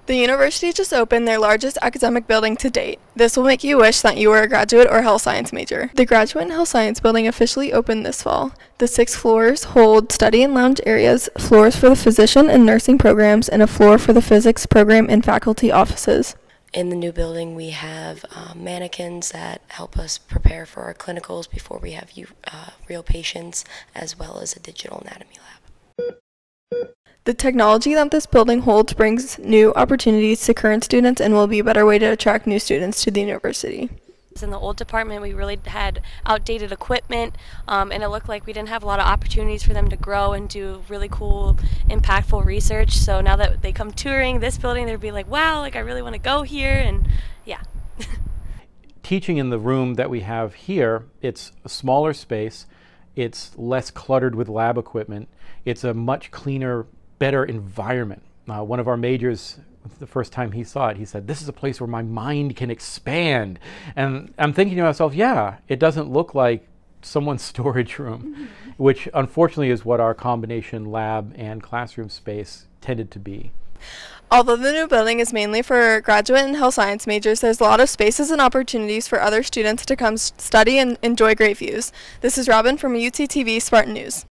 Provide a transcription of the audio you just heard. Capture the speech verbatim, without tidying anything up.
The university just opened their largest academic building to date. This will make you wish that you were a graduate or health science major. The Graduate and Health Science building officially opened this fall. The six floors hold study and lounge areas, floors for the physician and nursing programs, and a floor for the physics program and faculty offices. In the new building, we have uh, mannequins that help us prepare for our clinicals before we have you, uh, real patients, as well as a digital anatomy lab. The technology that this building holds brings new opportunities to current students and will be a better way to attract new students to the university. In the old department, we really had outdated equipment, um, and it looked like we didn't have a lot of opportunities for them to grow and do really cool, impactful research. So now that they come touring this building, they'd be like, wow, like I really want to go here, and yeah. Teaching in the room that we have here, it's a smaller space, it's less cluttered with lab equipment, it's a much cleaner, better environment. Uh, one of our majors, the first time he saw it, he said, this is a place where my mind can expand. And I'm thinking to myself, yeah, it doesn't look like someone's storage room, mm-hmm. which unfortunately is what our combination lab and classroom space tended to be. Although the new building is mainly for graduate and health science majors, there's a lot of spaces and opportunities for other students to come study and enjoy great views. This is Robin from U T T V Spartan News.